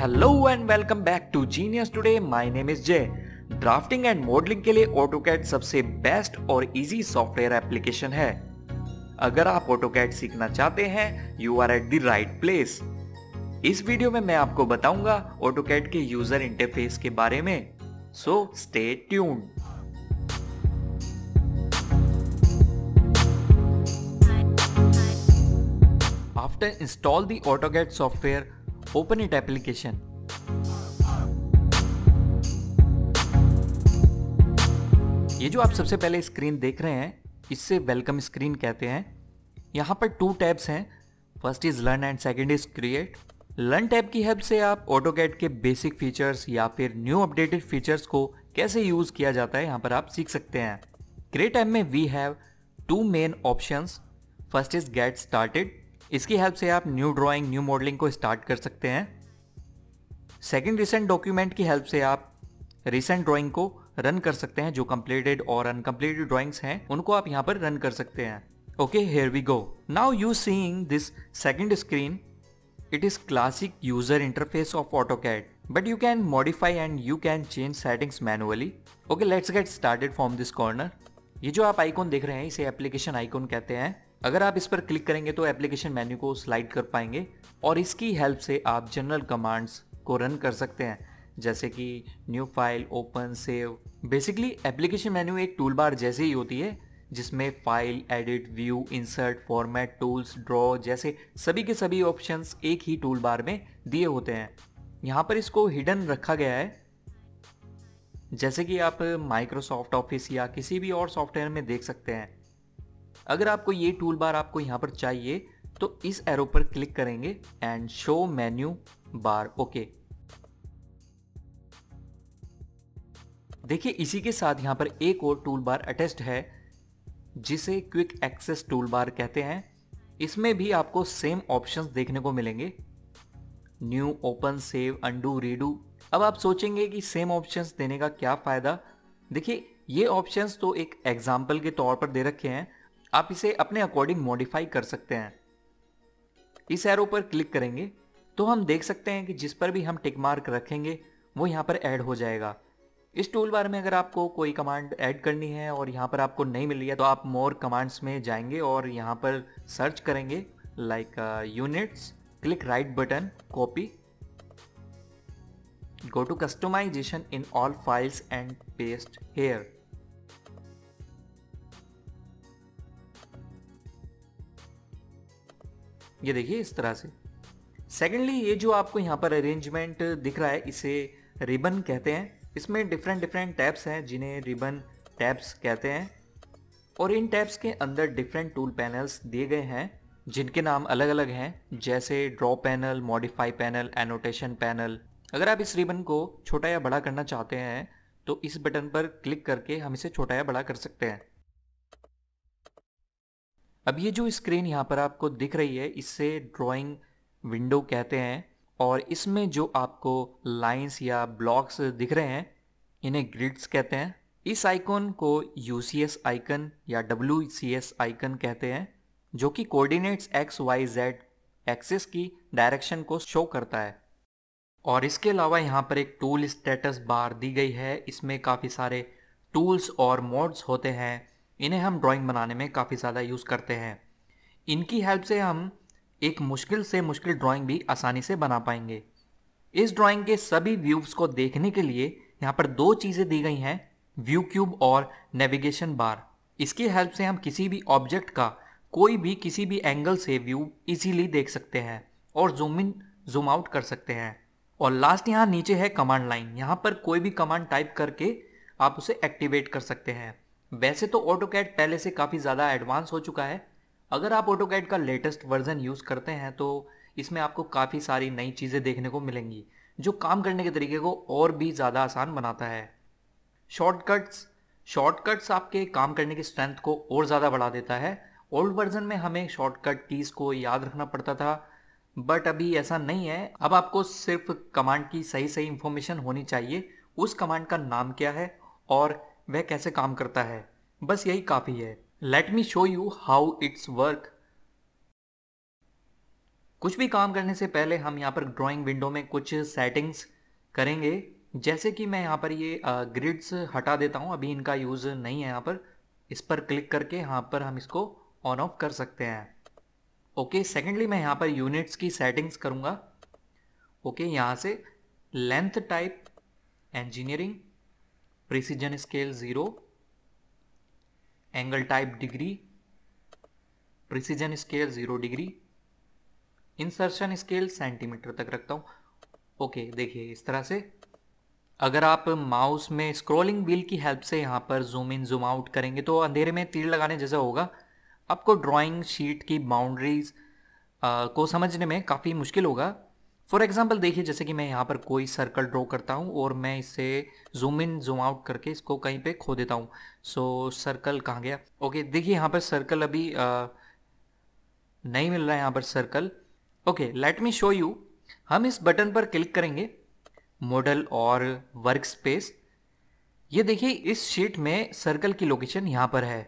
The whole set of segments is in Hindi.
Hello and welcome back to genius today. My name is Jay. Drafting and modelling के लिए ऑटोकैड सबसे बेस्ट और इजी सॉफ्टवेयर एप्लीकेशन है। अगर आप ऑटोकैड सीखना चाहते हैं you are at the right place. इस वीडियो में मैं आपको बताऊंगा ऑटोकैड के यूजर इंटरफेस के बारे में, so stay tuned. After install the AutoCAD software, open it application. ये जो आप सबसे पहले स्क्रीन देख रहे हैं इससे वेलकम स्क्रीन कहते हैं। यहाँ पर 2 टैब्स हैं, first is learn and second is create. Learn tab की हेल्प से आप AutoCAD के बेसिक फीचर्स या फिर न्यू अपडेटेड फीचर्स को कैसे यूज किया जाता है यहाँ पर आप सीख सकते हैं। क्रिएट टैब में we have 2 main options. First is get started, इसकी हेल्प से आप न्यू ड्राइंग न्यू मॉडलिंग को स्टार्ट कर सकते हैं। सेकंड रिसेंट डॉक्यूमेंट की हेल्प से आप रिसेंट ड्राइंग को रन कर सकते हैं। जो कंप्लीटेड और अनकंप्लीटेड ड्राइंग्स हैं उनको आप यहां पर रन कर सकते हैं। Okay, here we go. Now you seeing this second screen, it is classic user interface of AutoCAD, but you can modify and you can change settings manually. Okay, let's get started from this corner. ये जो आप आइकॉन देख रहे हैं इसे एप्लीकेशन आइकॉन कहते हैं। अगर आप इस पर क्लिक करेंगे तो एप्लीकेशन मेन्यू को स्लाइड कर पाएंगे और इसकी हेल्प से आप जनरल कमांड्स को रन कर सकते हैं, जैसे कि new file, open, save. Basically application menu एक टूल बार जैसे ही होती है जिसमें file, edit, view, insert, format, tools, draw जैसे सभी के सभी ऑप्शंस एक ही टूल बार में दिए होते हैं। यहाँ पर इसको हिडन रखा गया है, जैसे कि आप माइक्रोसॉफ्ट ऑफिस या किसी भी और सॉफ्टवेयर में देख सकते हैं। अगर आपको ये टूल बार आपको यहाँ पर चाहिए तो इस एरो पर क्लिक करेंगे and show menu bar. Okay, देखिए इसी के साथ यहाँ पर एक और टूल बार अटैच्ड है जिसे क्विक एक्सेस टूल बार कहते हैं। इसमें भी आपको सेम ऑप्शंस देखने को मिलेंगे, new, open, save, undo, redo. अब आप सोचेंगे कि सेम ऑप्शंस देने का क्या फायदा। देखिए ये ऑप्शंस तो एक एग्जाम्पल के तौर पर दे रखे हैं, आप इसे अपने अकॉर्डिंग मॉडिफाई कर सकते हैं। इस एरो पर क्लिक करेंगे तो हम देख सकते हैं कि जिस पर भी हम टिक मार्क रखेंगे वो यहाँ पर ऐड हो जाएगा। इस टूल बार में अगर आपको कोई कमांड ऐड करनी है और यहाँ पर आपको नहीं मिल रही है तो आप मोर कमांड्स में जाएंगे और यहाँ पर सर्च करेंगे like units, click right button, copy, go to customization in all files and paste here. ये देखिए इस तरह से। सेकेंडली ये जो आपको यहाँ पर अरेंजमेंट दिख रहा है इसे रिबन कहते हैं। इसमें डिफरेंट टैब्स हैं जिन्हें रिबन टैब्स कहते हैं और इन टैब्स के अंदर डिफरेंट टूल पैनल्स दिए गए हैं जिनके नाम अलग अलग हैं, जैसे draw panel, modify panel, annotation panel. अगर आप इस रिबन को छोटा या बड़ा करना चाहते हैं तो इस बटन पर क्लिक करके हम इसे छोटा या बड़ा कर सकते हैं। अब ये जो स्क्रीन यहाँ पर आपको दिख रही है इसे ड्राइंग विंडो कहते हैं और इसमें जो आपको लाइंस या ब्लॉक्स दिख रहे हैं इन्हें ग्रिड्स कहते हैं। इस आइकन को UCS आइकन या WCS आइकन कहते हैं जो कि कोऑर्डिनेट्स XYZ एक्सिस की डायरेक्शन को शो करता है। और इसके अलावा यहाँ पर एक टूल स्टेटस बार दी गई है। इसमें काफ़ी सारे टूल्स और मोड्स होते हैं, इन्हें हम ड्राइंग बनाने में काफ़ी ज़्यादा यूज़ करते हैं। इनकी हेल्प से हम एक मुश्किल से मुश्किल ड्राइंग भी आसानी से बना पाएंगे। इस ड्राइंग के सभी व्यूज़ को देखने के लिए यहाँ पर 2 चीज़ें दी गई हैं, व्यू क्यूब और नेविगेशन बार। इसकी हेल्प से हम किसी भी ऑब्जेक्ट का कोई भी किसी भी एंगल से व्यू इजीली देख सकते हैं और जूम इन जूम आउट कर सकते हैं। और लास्ट यहाँ नीचे है कमांड लाइन, यहाँ पर कोई भी कमांड टाइप करके आप उसे एक्टिवेट कर सकते हैं। वैसे तो AutoCAD पहले से काफ़ी ज़्यादा एडवांस हो चुका है। अगर आप AutoCAD का लेटेस्ट वर्जन यूज़ करते हैं तो इसमें आपको काफ़ी सारी नई चीज़ें देखने को मिलेंगी जो काम करने के तरीके को और भी ज़्यादा आसान बनाता है। शॉर्टकट्स आपके काम करने की स्ट्रेंथ को और ज़्यादा बढ़ा देता है। ओल्ड वर्जन में हमें शॉर्टकट कीज़ को याद रखना पड़ता था, बट अभी ऐसा नहीं है। अब आपको सिर्फ कमांड की सही इंफॉर्मेशन होनी चाहिए, उस कमांड का नाम क्या है और वह कैसे काम करता है, बस यही काफ़ी है। Let me show you how it's work. कुछ भी काम करने से पहले हम यहाँ पर ड्राइंग विंडो में कुछ सेटिंग्स करेंगे, जैसे कि मैं यहाँ पर ये ग्रिड्स हटा देता हूँ, अभी इनका यूज़ नहीं है यहाँ पर। इस पर क्लिक करके यहाँ पर हम इसको ऑन ऑफ कर सकते हैं। ओके, सेकेंडली मैं यहाँ पर यूनिट्स की सेटिंग्स करूँगा। ओके, यहाँ से length type engineering, precision scale 0, angle type degree, precision scale 0 degree, insertion scale centimetre तक रखता हूँ। ओके, देखिए इस तरह से अगर आप माउस में स्क्रॉलिंग व्हील की हेल्प से यहाँ पर जूम इन जूम आउट करेंगे तो अंधेरे में तीर लगाने जैसा होगा। आपको ड्राइंग शीट की बाउंड्रीज को समझने में काफ़ी मुश्किल होगा। फॉर एग्जांपल देखिए, जैसे कि मैं यहाँ पर कोई सर्कल ड्रॉ करता हूँ और मैं इसे जूम इन जूम आउट करके इसको कहीं पे खो देता हूँ। सो सर्कल कहाँ गया? ओके, देखिए यहाँ पर सर्कल अभी नहीं मिल रहा है, यहाँ पर circle. Okay, let me show you. हम इस बटन पर क्लिक करेंगे, मॉडल और वर्क स्पेस। ये देखिए इस शीट में सर्कल की लोकेशन यहां पर है।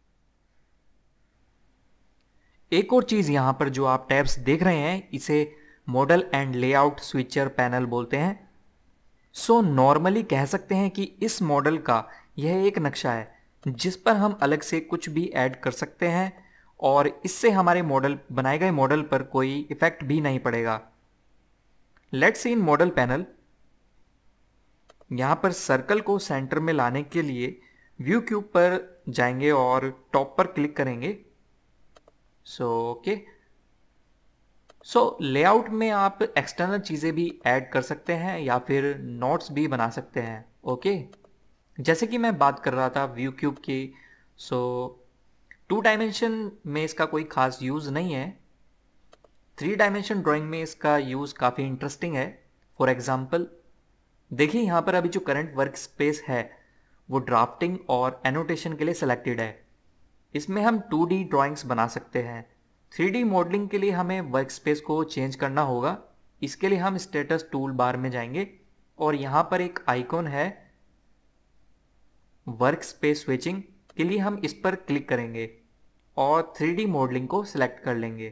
एक और चीज यहां पर जो आप टैब्स देख रहे हैं, इसे model and layout switcher panel बोलते हैं। सो नॉर्मली कह सकते हैं कि इस मॉडल का यह एक नक्शा है जिस पर हम अलग से कुछ भी ऐड कर सकते हैं और इससे हमारे मॉडल बनाए गए मॉडल पर कोई इफेक्ट भी नहीं पड़ेगा। Let's see in model panel. यहाँ पर सर्कल को सेंटर में लाने के लिए व्यू क्यूब पर जाएंगे और टॉप पर क्लिक करेंगे। ओके, लेआउट में आप एक्सटर्नल चीज़ें भी ऐड कर सकते हैं या फिर नोट्स भी बना सकते हैं। ओके, जैसे कि मैं बात कर रहा था व्यू क्यूब की। 2 डायमेंशन में इसका कोई खास यूज़ नहीं है। 3 डायमेंशन ड्राइंग में इसका यूज़ काफ़ी इंटरेस्टिंग है। फॉर एग्जाम्पल देखिए यहाँ पर अभी जो करंट वर्क स्पेस है वो ड्राफ्टिंग और एनोटेशन के लिए सिलेक्टेड है। इसमें हम 2D ड्राइंग्स बना सकते हैं। 3D मॉडलिंग के लिए हमें वर्क स्पेस को चेंज करना होगा। इसके लिए हम स्टेटस टूल बार में जाएंगे और यहाँ पर एक आइकॉन है वर्क स्पेस स्विचिंग के लिए, हम इस पर क्लिक करेंगे और 3D मॉडलिंग को सिलेक्ट कर लेंगे।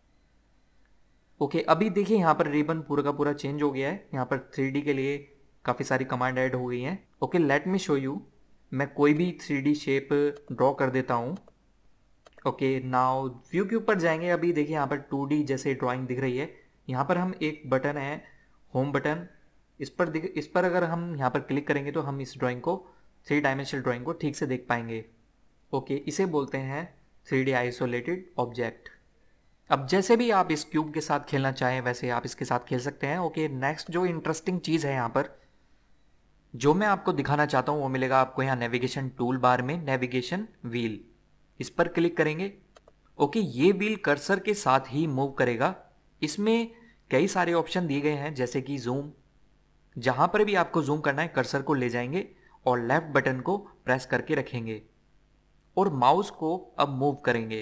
ओके, अभी देखिए यहाँ पर रिबन पूरा का पूरा चेंज हो गया है। यहाँ पर 3D के लिए काफ़ी सारी कमांड ऐड हो गई हैं। Okay, let me show you. मैं कोई भी 3D शेप ड्रॉ कर देता हूँ। ओके, नाउ व्यू के ऊपर जाएंगे। अभी देखिए यहाँ पर 2D जैसे ड्राइंग दिख रही है। यहाँ पर हम एक बटन है होम बटन, इस पर अगर हम यहाँ पर क्लिक करेंगे तो हम इस ड्राइंग को 3 डायमेंशनल ड्राइंग को ठीक से देख पाएंगे। ओके, इसे बोलते हैं 3D आइसोलेटेड ऑब्जेक्ट। अब जैसे भी आप इस क्यूब के साथ खेलना चाहें वैसे आप इसके साथ खेल सकते हैं। ओके, नेक्स्ट जो इंटरेस्टिंग चीज़ है यहाँ पर जो मैं आपको दिखाना चाहता हूँ वो मिलेगा आपको यहाँ नेविगेशन टूल बार में, नेविगेशन व्हील। इस पर क्लिक करेंगे। ओके, ये व्हील कर्सर के साथ ही मूव करेगा। इसमें कई सारे ऑप्शन दिए गए हैं जैसे कि जूम। जहाँ पर भी आपको जूम करना है कर्सर को ले जाएंगे और लेफ्ट बटन को प्रेस करके रखेंगे और माउस को अब मूव करेंगे।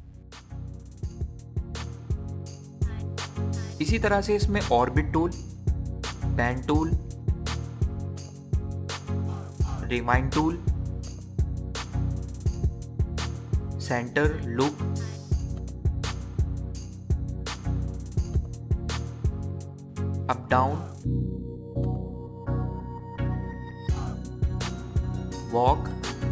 इसी तरह से इसमें orbit tool, pan tool, rewind tool, centre, look, up down, walk.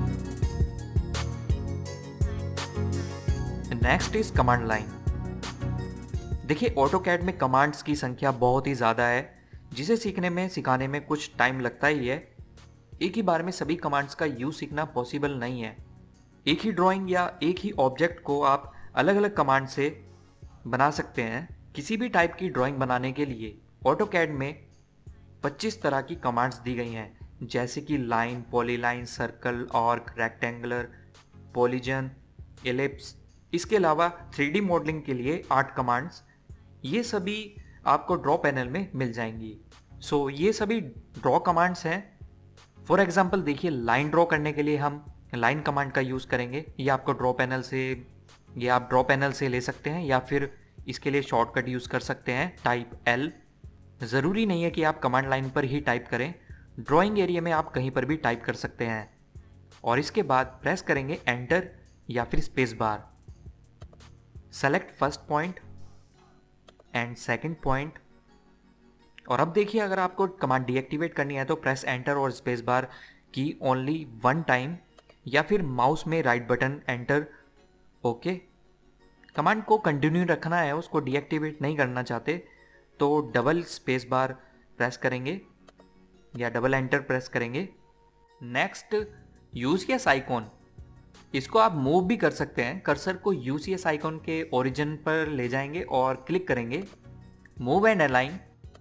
Next is command line. देखिए ऑटोकैड में कमांड्स की संख्या बहुत ही ज़्यादा है जिसे सीखने में सिखाने में कुछ टाइम लगता ही है। एक ही बार में सभी कमांड्स का यूज सीखना पॉसिबल नहीं है। एक ही ड्राइंग या एक ही ऑब्जेक्ट को आप अलग अलग कमांड से बना सकते हैं। किसी भी टाइप की ड्राइंग बनाने के लिए ऑटोकैड में 25 तरह की कमांड्स दी गई हैं जैसे कि line, polyline, circle, arc, rectangular, polygon, ellipse. इसके अलावा 3D मॉडलिंग के लिए 8 कमांड्स, ये सभी आपको ड्रॉ पैनल में मिल जाएंगी। ये सभी ड्रॉ कमांड्स हैं। फॉर एग्जांपल देखिए लाइन ड्रॉ करने के लिए हम लाइन कमांड का यूज़ करेंगे। ये आप ड्रॉ पैनल से ले सकते हैं या फिर इसके लिए शॉर्टकट यूज़ कर सकते हैं टाइप L। ज़रूरी नहीं है कि आप कमांड लाइन पर ही टाइप करें, ड्राइंग एरिया में आप कहीं पर भी टाइप कर सकते हैं और इसके बाद प्रेस करेंगे एंटर या फिर space bar. Select first point, and second point. और अब देखिए, अगर आपको कमांड डीएक्टिवेट करनी है तो प्रेस एंटर और स्पेस बार की ओनली वन टाइम, या फिर माउस में right button enter. Okay, command को कंटिन्यू रखना है, उसको डीएक्टिवेट नहीं करना चाहते तो डबल स्पेस बार प्रेस करेंगे या डबल एंटर प्रेस करेंगे। नेक्स्ट, यूसीएस आइकॉन, इसको आप मूव भी कर सकते हैं। कर्सर को यूसीएस आइकॉन के ओरिजिन पर ले जाएंगे और क्लिक करेंगे, मूव एंड अलाइन।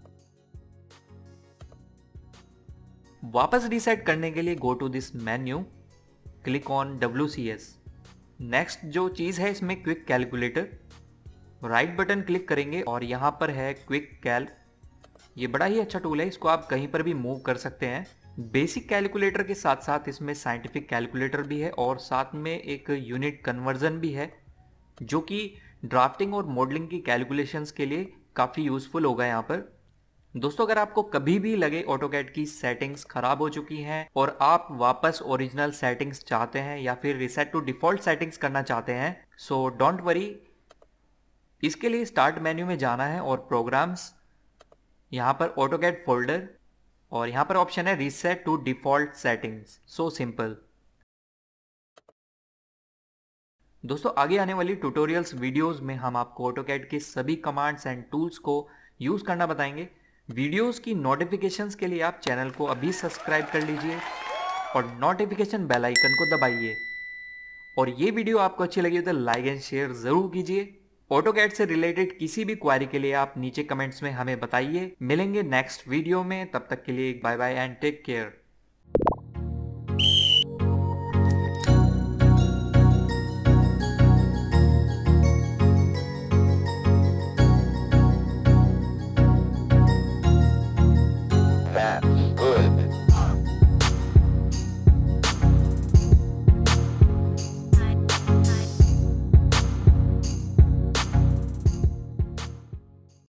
वापस रीसेट करने के लिए go to this menu, click on WCS। Next जो चीज़ है इसमें quick calculator, right button click करेंगे और यहाँ पर है क्विक कैल। ये बड़ा ही अच्छा टूल है, इसको आप कहीं पर भी मूव कर सकते हैं। बेसिक कैलकुलेटर के साथ साथ इसमें साइंटिफिक कैलकुलेटर भी है और साथ में एक यूनिट कन्वर्जन भी है, जो कि ड्राफ्टिंग और मॉडलिंग की कैलकुलेशंस के लिए काफ़ी यूज़फुल होगा यहाँ पर। दोस्तों, अगर आपको कभी भी लगे ऑटोकैड की सेटिंग्स खराब हो चुकी हैं और आप वापस ओरिजिनल सेटिंग्स चाहते हैं या फिर रिसेट टू डिफ़ॉल्ट सेटिंग्स करना चाहते हैं, सो डोंट वरी। इसके लिए स्टार्ट मेन्यू में जाना है और प्रोग्राम्स, यहाँ पर ऑटोकैड फोल्डर, और यहाँ पर ऑप्शन है reset to default settings. So simple. दोस्तों, आगे आने वाली ट्यूटोरियल्स वीडियोस में हम आपको ऑटोकैड के सभी कमांड्स एंड टूल्स को यूज़ करना बताएंगे। वीडियोस की नोटिफिकेशंस के लिए आप चैनल को अभी सब्सक्राइब कर लीजिए और नोटिफिकेशन बेल आइकन को दबाइए। और ये वीडियो आपको अच्छी लगी तो लाइक एंड शेयर ज़रूर कीजिए। ऑटोकैड से रिलेटेड किसी भी क्वेरी के लिए आप नीचे कमेंट्स में हमें बताइए। मिलेंगे नेक्स्ट वीडियो में, तब तक के लिए bye bye and take care. that.